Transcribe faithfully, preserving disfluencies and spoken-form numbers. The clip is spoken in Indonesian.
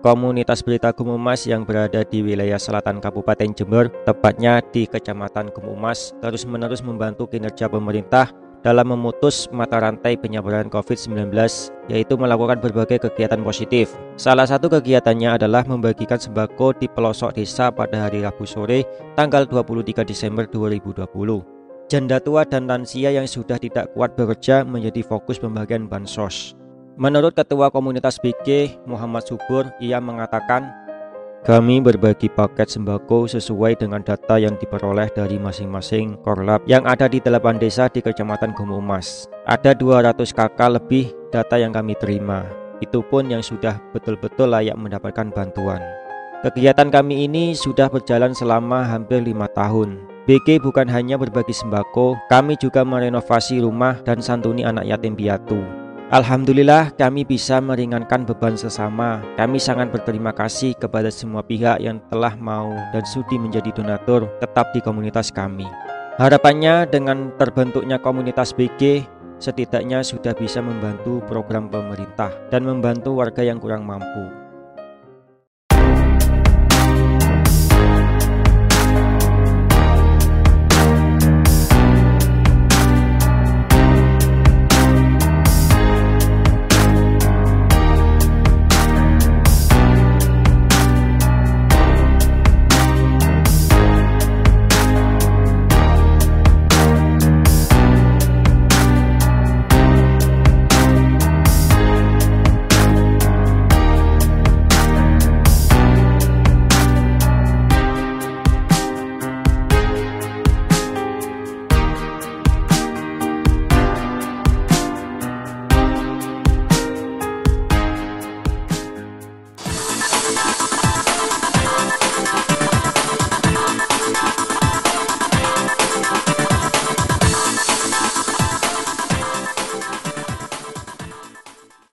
Komunitas Berita Gumumas yang berada di wilayah selatan Kabupaten Jember, tepatnya di Kecamatan Gumumas, terus-menerus membantu kinerja pemerintah dalam memutus mata rantai penyebaran covid sembilan belas, yaitu melakukan berbagai kegiatan positif. Salah satu kegiatannya adalah membagikan sembako di pelosok desa pada hari Rabu sore tanggal dua puluh tiga Desember dua ribu dua puluh. Janda tua dan lansia yang sudah tidak kuat bekerja menjadi fokus pembagian bansos. Menurut Ketua Komunitas B G Muhammad Subur, ia mengatakan, kami berbagi paket sembako sesuai dengan data yang diperoleh dari masing-masing korlap yang ada di delapan desa di Kecamatan Gumumas. Ada dua ratus kakak lebih data yang kami terima. Itu pun yang sudah betul-betul layak mendapatkan bantuan. Kegiatan kami ini sudah berjalan selama hampir lima tahun. B G bukan hanya berbagi sembako, kami juga merenovasi rumah dan santuni anak yatim piatu. Alhamdulillah kami bisa meringankan beban sesama. Kami sangat berterima kasih kepada semua pihak yang telah mau dan sudi menjadi donatur tetap di komunitas kami. Harapannya dengan terbentuknya komunitas B G, setidaknya sudah bisa membantu program pemerintah dan membantu warga yang kurang mampu.